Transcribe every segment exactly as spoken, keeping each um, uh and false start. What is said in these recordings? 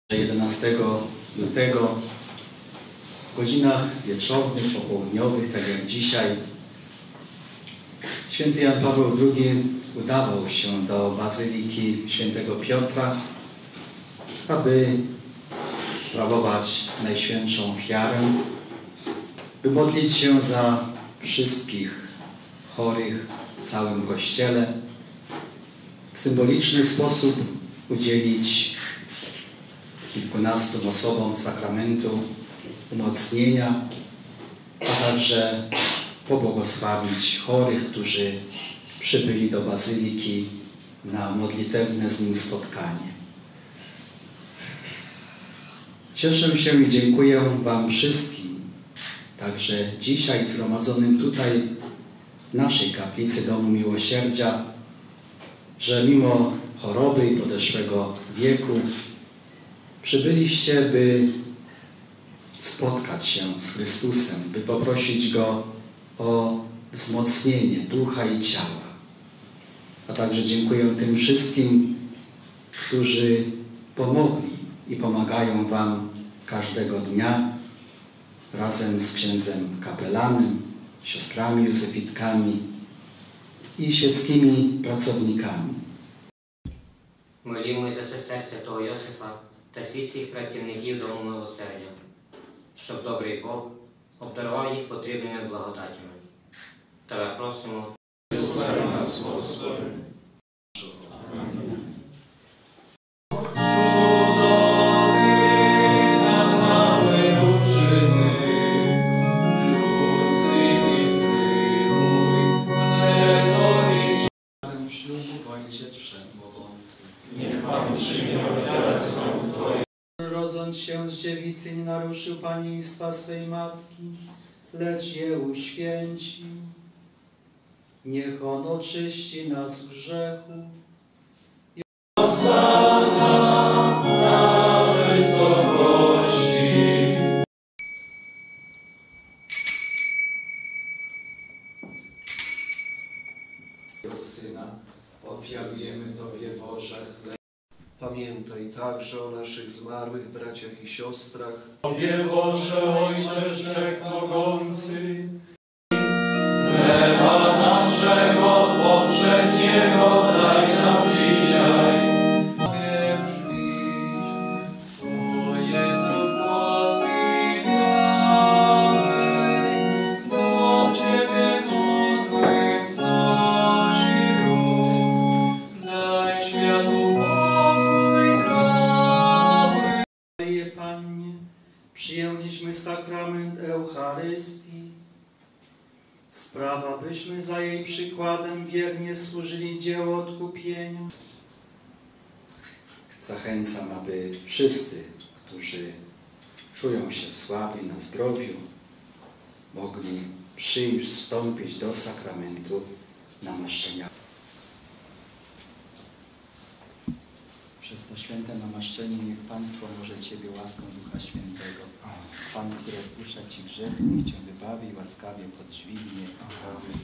jedenastego lutego w godzinach wieczornych, popołudniowych, tak jak dzisiaj, święty Jan Paweł drugi udawał się do Bazyliki Świętego Piotra, aby sprawować Najświętszą Ofiarę, by modlić się za wszystkich chorych w całym Kościele, w symboliczny sposób udzielić kilkunastu osobom sakramentu umocnienia, a także pobłogosławić chorych, którzy przybyli do Bazyliki na modlitewne z Nim spotkanie. Cieszę się i dziękuję Wam wszystkim, także dzisiaj zgromadzonym tutaj w naszej kaplicy Domu Miłosierdzia, że mimo choroby i podeszłego wieku przybyliście, by spotkać się z Chrystusem, by poprosić Go o wzmocnienie ducha i ciała. A także dziękuję tym wszystkim, którzy pomogli i pomagają Wam każdego dnia razem z księdzem kapelanem, siostrami józefitkami i świeckimi pracownikami. Молімось за сестер святого Йосифа та світських працівників Дому Милосердя, щоб добрий Бог обдарував їх потрібними благодатями. Тебе просимо. Слухай нас, Господи. Niech Pan przyjmie ofiarę sąd Twoich. Rodząc się z dziewicy, nie naruszył panieństwa swej matki, lecz je uświęcił. Niech On oczyści nas z grzechu. Hosanna na wysokości. Syna, ofiarujemy Tobie, Boże, chleb. Pamiętaj także o naszych zmarłych braciach i siostrach. Tobie, Boże, Ojcze Wszechmogący, chleba naszego powszedniego daj nam dzisiaj. O Jezu, łaskawiej, do Ciebie modlę znosi ruch, daj światu pokój prawy. Maryję Pannie, przyjęliśmy sakrament Eucharystii. Sprawa, byśmy za jej przykładem wiernie służyli dziełu odkupienia. Zachęcam, aby wszyscy, którzy czują się słabi na zdrowiu, mogli przyjść, wstąpić do sakramentu namaszczenia. Przez to święte namaszczenie niech Państwo może Ciebie łaską Ducha Świętego. Pan, który odpuszcza Ci grzechy, niech Cię wybawi, łaskawie podźwignie. Amen.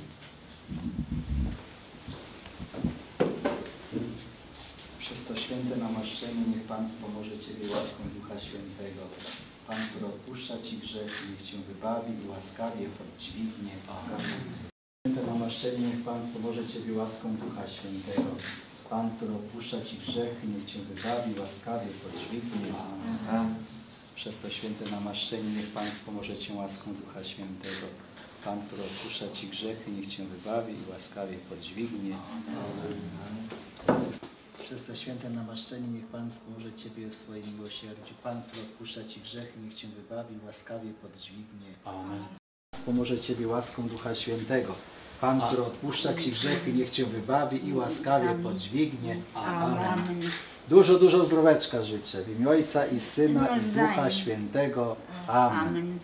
Przez to święte namaszczenie niech Państwo może Ciebie łaską Ducha Świętego. Pan, który odpuszcza Ci grzechy, niech Cię wybawi i łaskawie podźwignie. Amen. Święte namaszczenie niech Państwo może Ciebie łaską Ducha Świętego. Pan, który odpuszcza Ci grzechy, niech Cię wybawi, łaskawie podźwignie. Amen. Przez to święte namaszczenie niech Państwo może Cię łaską Ducha Świętego. Pan, który odpuszcza Ci grzechy, niech Cię wybawi i łaskawie podźwignie. Amen. Przez to święte namaszczenie niech Państwo może Ciebie w swoim miłosierdziu. Pan, który odpuszcza Ci grzechy, niech Cię wybawi i łaskawie podźwignie. Amen. Państwo może Ciebie łaską Ducha Świętego. Pan, który odpuszcza Ci grzechy, niech Cię wybawi i łaskawie podźwignie. Amen. Dużo, dużo zdroweczka życzę. W imię Ojca i Syna i Ducha Świętego. Amen.